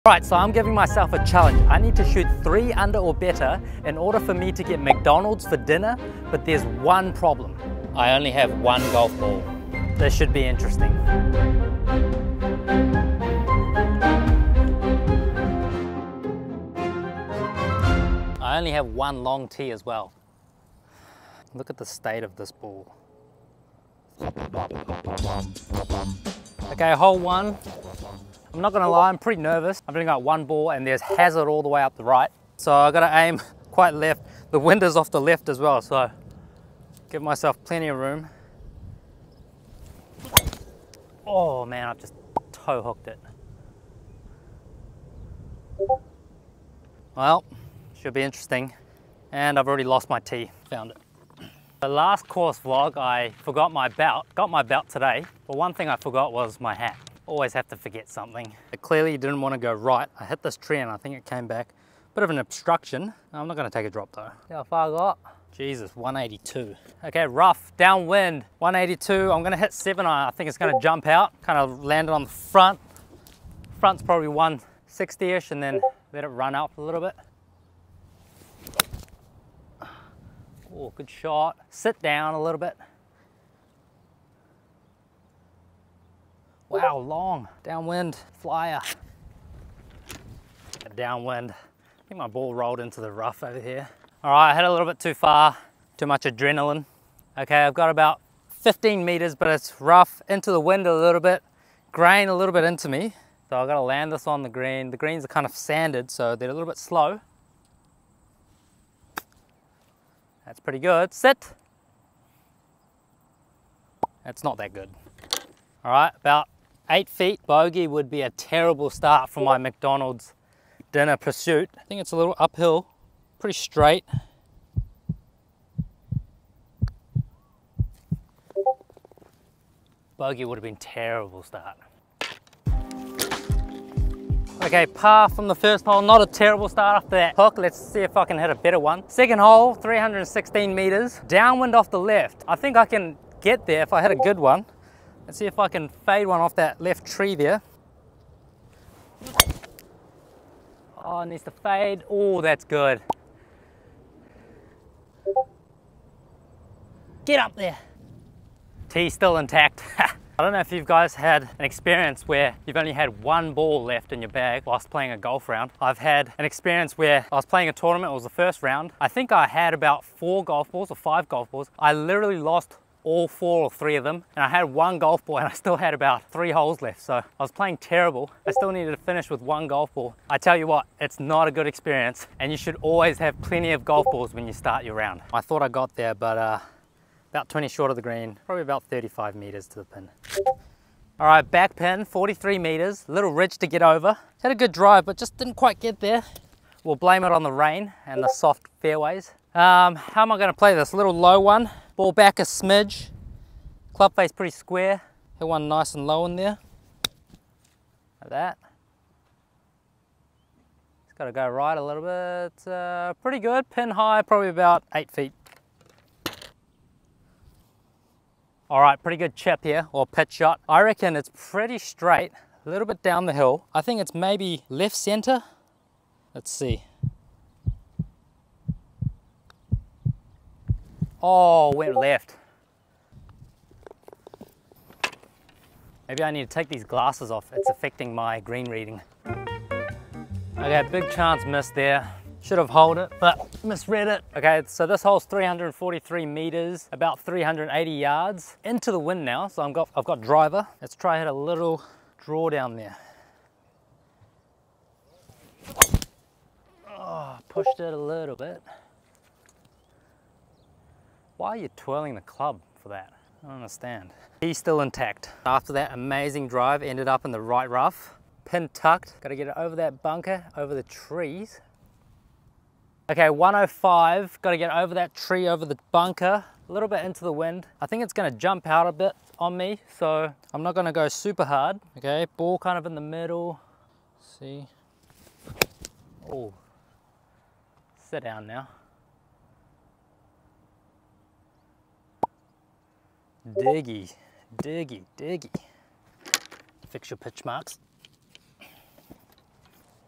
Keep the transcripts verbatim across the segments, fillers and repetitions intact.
Alright, so I'm giving myself a challenge. I need to shoot three under or better in order for me to get McDonald's for dinner, but there's one problem. I only have one golf ball. This should be interesting. I only have one long tee as well. Look at the state of this ball. Okay, hole one. I'm not gonna lie, I'm pretty nervous. I've only got one ball and there's hazard all the way up the right. So I gotta aim quite left. The wind is off the left as well, so give myself plenty of room. Oh man, I've just toe hooked it. Well, should be interesting. And I've already lost my tee, found it. The last course vlog, I forgot my belt. Got my belt today, but one thing I forgot was my hat. Always have to forget something. It clearly didn't want to go right. I hit this tree and I think it came back. Bit of an obstruction. I'm not going to take a drop though. How far I got? Jesus, one eighty-two. Okay, rough, downwind, one eighty-two. I'm going to hit seven iron. I think it's going to jump out. Kind of landed on the front. Front's probably one sixty-ish and then let it run out a little bit. Oh, good shot. Sit down a little bit. Wow, long. Downwind, flyer. Downwind. I think my ball rolled into the rough over here. All right, I hit a little bit too far. Too much adrenaline. Okay, I've got about fifteen meters, but it's rough, into the wind a little bit, grain a little bit into me. So I've got to land this on the green. The greens are kind of sanded, so they're a little bit slow. That's pretty good. Sit. That's not that good. All right, about eight feet. Bogey would be a terrible start for my McDonald's dinner pursuit. I think it's a little uphill, pretty straight. Bogey would have been terrible start. Okay, par from the first hole, not a terrible start after that hook. Let's see if I can hit a better one. Second hole, three hundred sixteen meters, downwind off the left. I think I can get there if I hit a good one. Let's see if I can fade one off that left tree there. Oh, it needs to fade. Oh, that's good. Get up there. Tee still intact. I don't know if you guys had an experience where you've only had one ball left in your bag whilst playing a golf round. I've had an experience where I was playing a tournament, it was the first round. I think I had about four golf balls or five golf balls. I literally lost all four or three of them, and I had one golf ball and I still had about three holes left, so I was playing terrible. I still needed to finish with one golf ball. I tell you what, it's not a good experience, and you should always have plenty of golf balls when you start your round. I thought I got there, but uh, about twenty short of the green, probably about thirty-five meters to the pin. All right, back pin, forty-three meters, little ridge to get over. Had a good drive, but just didn't quite get there. We'll blame it on the rain and the soft fairways. Um, how am I gonna play this? A little low one. Ball back a smidge, club face pretty square, hit one nice and low in there, like that. Just got to go right a little bit, uh, pretty good, pin high, probably about eight feet. All right, pretty good chip here, or pitch shot. I reckon it's pretty straight, a little bit down the hill. I think it's maybe left center. Let's see. Oh, went left. Maybe I need to take these glasses off. It's affecting my green reading. Okay, big chance missed there. Should have held it, but misread it. Okay, so this hole's three hundred forty-three meters, about three hundred eighty yards. Into the wind now, so I've got, I've got driver. Let's try hit a little draw down there. Oh, pushed it a little bit. Why are you twirling the club for that? I don't understand. He's still intact. After that amazing drive, ended up in the right rough. Pin tucked, gotta get it over that bunker, over the trees. Okay, one oh five, gotta get over that tree, over the bunker, a little bit into the wind. I think it's gonna jump out a bit on me, so I'm not gonna go super hard. Okay, ball kind of in the middle. Let's see. Oh, sit down now. Diggy, diggy, diggy. Fix your pitch marks.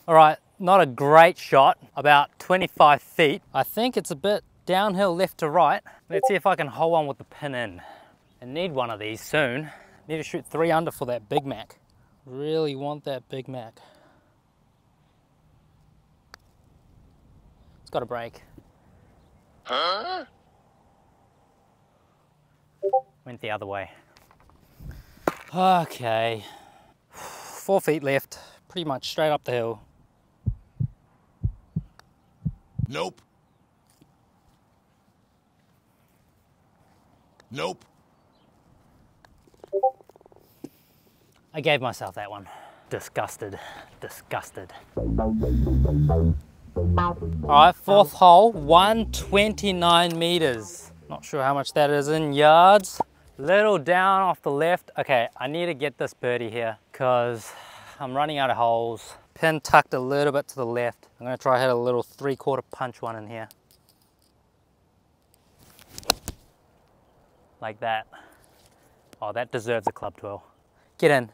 All right, not a great shot, about twenty-five feet. I think it's a bit downhill left to right. Let's see if I can hold on with the pin in. I need one of these soon. Need to shoot three under for that Big Mac. Really want that Big Mac. It's got to break. Huh? Went the other way. Okay. Four feet left, pretty much straight up the hill. Nope. Nope. I gave myself that one. Disgusted, disgusted. All right, fourth hole, one twenty-nine meters. Not sure how much that is in yards. Little down off the left. Okay, I need to get this birdie here because I'm running out of holes. Pin tucked a little bit to the left. I'm gonna try hit a little three quarter punch one in here. Like that. Oh, that deserves a club twirl. Get in.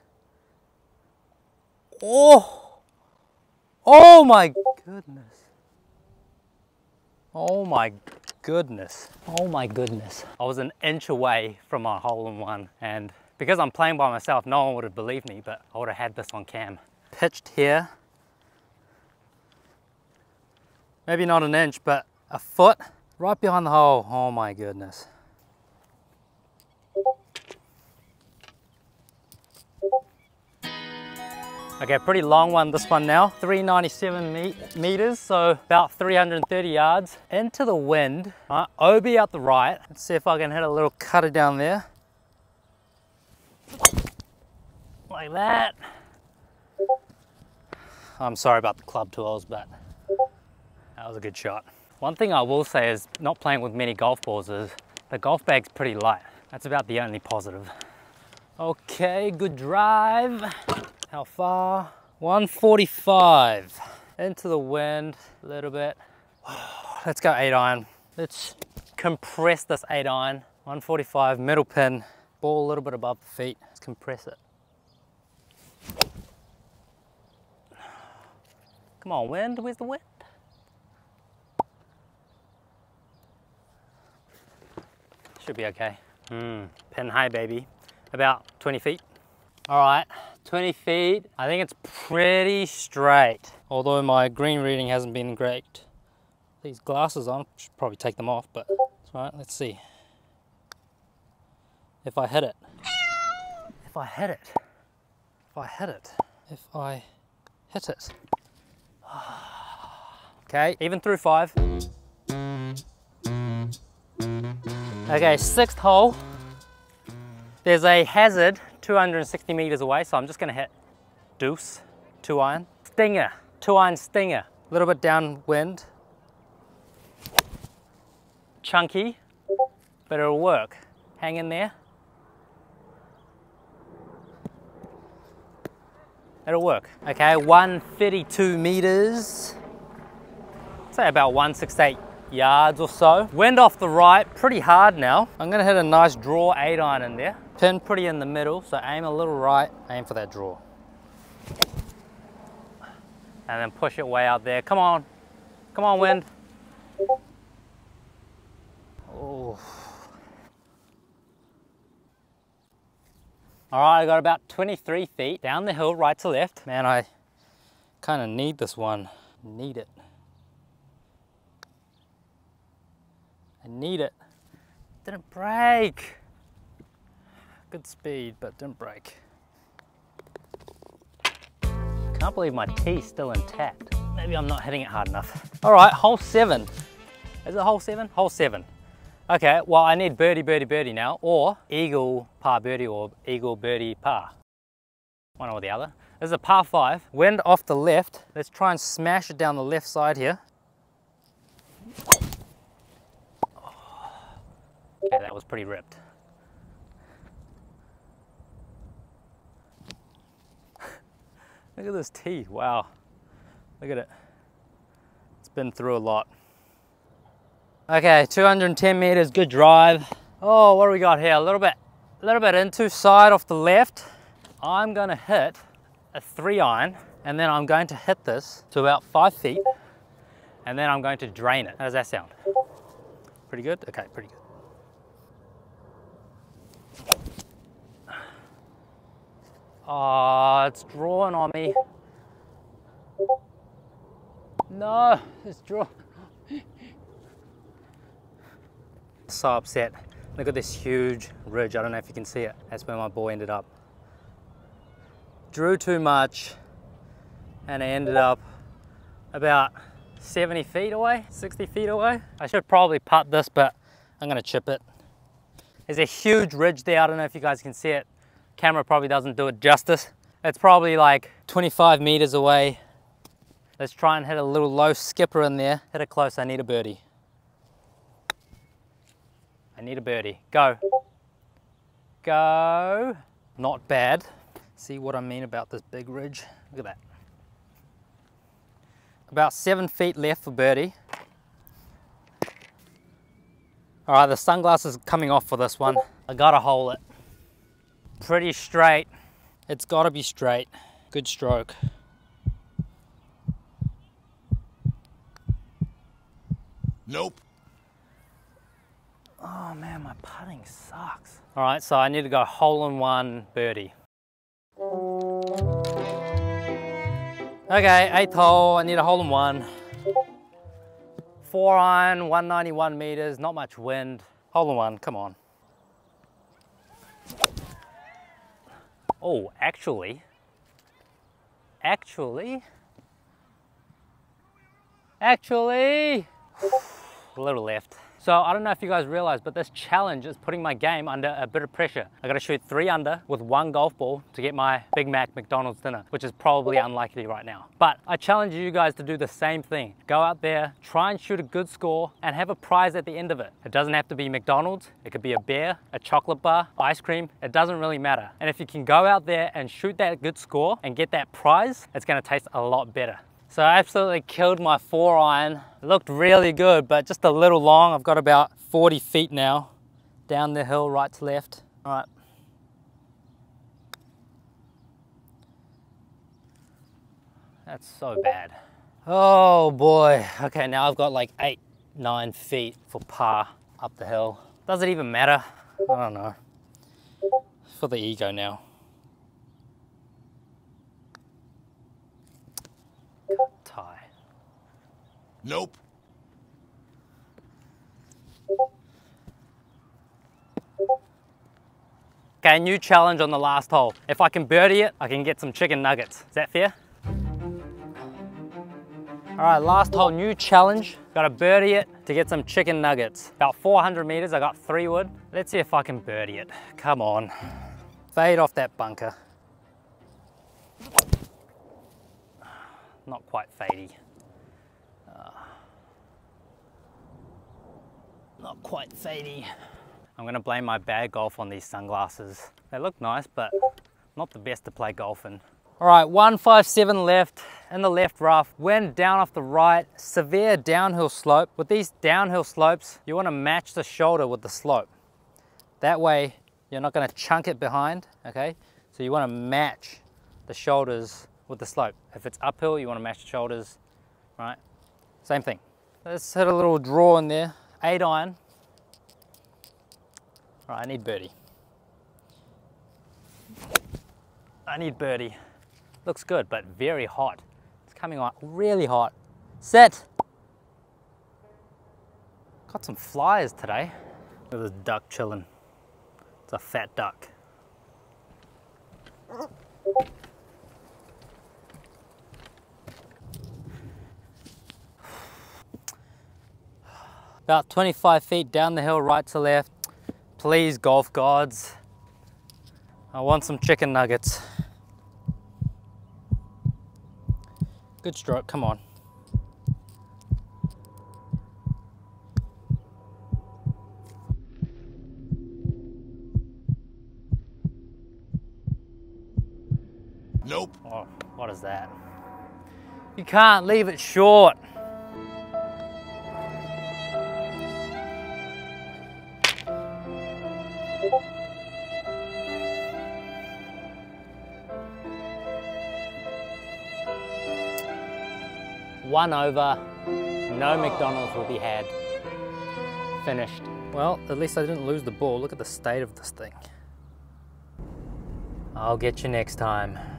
Oh! Oh my goodness. Oh my goodness. Oh my goodness. I was an inch away from a hole in one, and because I'm playing by myself, no one would have believed me, but I would have had this on cam. Pitched here. Maybe not an inch, but a foot right behind the hole. Oh my goodness. Okay, pretty long one this one now, three ninety-seven me meters, so about three hundred thirty yards. Into the wind, right, O B out the right. Let's see if I can hit a little cutter down there. Like that. I'm sorry about the club twirls, but that was a good shot. One thing I will say is not playing with many golf balls is the golf bag's pretty light. That's about the only positive. Okay, good drive. How far? one forty-five. Into the wind a little bit. Let's go eight iron. Let's compress this eight iron. one forty-five, middle pin, ball a little bit above the feet. Let's compress it. Come on, wind, where's the wind? Should be okay. Mm, pin high, baby. About twenty feet. All right, twenty feet. I think it's pretty straight. Although my green reading hasn't been great. These glasses on, should probably take them off, but it's all right, let's see. If I hit it. If I hit it. If I hit it. If I hit it. Okay, even through five. Okay, sixth hole. There's a hazard two hundred sixty meters away, so I'm just gonna hit deuce, two iron. Stinger, two iron stinger. A little bit downwind. Chunky, but it'll work. Hang in there. It'll work. Okay, one thirty-two meters. Say about one sixty-eight yards or so. Wind off the right, pretty hard now. I'm gonna hit a nice draw eight iron in there. Pin pretty in the middle, so aim a little right, aim for that draw. And then push it way out there. Come on, come on wind. Oh. All right, I got about twenty-three feet down the hill, right to left. Man, I kind of need this one. Need it. I need it. Didn't break. Good speed, but didn't break. Can't believe my tee's still intact. Maybe I'm not hitting it hard enough. All right, hole seven. Is it hole seven? Hole seven. Okay, well I need birdie, birdie, birdie now, or eagle, par, birdie, or eagle, birdie, par. One or the other. This is a par five. Wind off the left. Let's try and smash it down the left side here. Okay, that was pretty ripped. Look at this tee, wow. Look at it. It's been through a lot. Okay, two hundred ten meters, good drive. Oh, what do we got here? A little bit, a little bit into side off the left. I'm gonna hit a three iron and then I'm going to hit this to about five feet, and then I'm going to drain it. How does that sound? Pretty good? Okay, pretty good. Oh, it's drawing on me. No, it's drawing. So upset. Look at this huge ridge. I don't know if you can see it. That's where my ball ended up. Drew too much, and it ended up about seventy feet away, sixty feet away. I should probably putt this, but I'm gonna chip it. There's a huge ridge there. I don't know if you guys can see it. Camera probably doesn't do it justice. It's probably like twenty-five meters away. Let's try and hit a little low skipper in there. Hit it close, I need a birdie. I need a birdie, go. Go. Not bad. See what I mean about this big ridge? Look at that. About seven feet left for birdie. All right, the sunglasses are coming off for this one. I gotta hole it. Pretty straight. It's gotta be straight. Good stroke. Nope. Oh man, my putting sucks. All right, so I need to go hole in one birdie. Okay, eighth hole, I need a hole in one. Four iron, one ninety-one meters, not much wind. Hole in one, come on. Oh, actually, actually, actually, a little left. So I don't know if you guys realize, but this challenge is putting my game under a bit of pressure. I gotta shoot three under with one golf ball to get my Big Mac McDonald's dinner, which is probably unlikely right now. But I challenge you guys to do the same thing. Go out there, try and shoot a good score and have a prize at the end of it. It doesn't have to be McDonald's. It could be a beer, a chocolate bar, ice cream. It doesn't really matter. And if you can go out there and shoot that good score and get that prize, it's gonna taste a lot better. So I absolutely killed my four iron. It looked really good, but just a little long. I've got about forty feet now, down the hill, right to left. All right. That's so bad. Oh boy. Okay, now I've got like eight, nine feet for par up the hill. Does it even matter? I don't know. For the ego now. Tie. Nope. Okay, new challenge on the last hole. If I can birdie it, I can get some chicken nuggets. Is that fair? All right, last hole, new challenge. Gotta birdie it to get some chicken nuggets. About four hundred meters, I got three wood. Let's see if I can birdie it. Come on. Fade off that bunker. Not quite fadey. Uh, not quite fadey. I'm gonna blame my bad golf on these sunglasses. They look nice, but not the best to play golf in. All right, one five seven left in the left rough. Wind down off the right, severe downhill slope. With these downhill slopes, you wanna match the shoulder with the slope. That way, you're not gonna chunk it behind, okay? So you wanna match the shoulders with the slope. If it's uphill, you wanna match the shoulders, right? Same thing. Let's hit a little draw in there. Eight iron. All right, I need birdie. I need birdie. Looks good, but very hot. It's coming on really hot. Sit. Got some flies today. Look at this duck chilling. It's a fat duck. About twenty-five feet down the hill, right to left. Please, golf gods. I want some chicken nuggets. Good stroke, come on. Nope. Oh, what is that? You can't leave it short. One over, no McDonald's will be had. Finished. Well, at least I didn't lose the ball. Look at the state of this thing. I'll get you next time.